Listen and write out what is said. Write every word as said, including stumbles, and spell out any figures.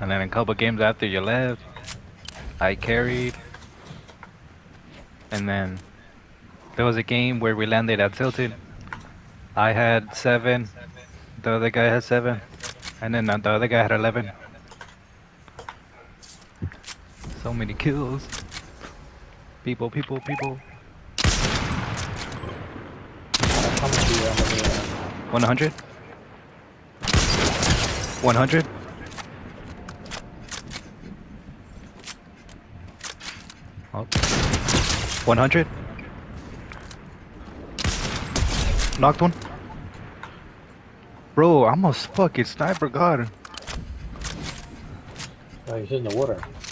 And then a couple games after you left, I carried. And then there was a game where we landed at Tilted. I had seven, the other guy had seven, and then the other guy had eleven. So many kills. People, people, people. How much do you have? one hundred? one hundred? Oh. one hundred? Knocked one? Bro, I'm a fucking sniper god. Oh, he's in the water.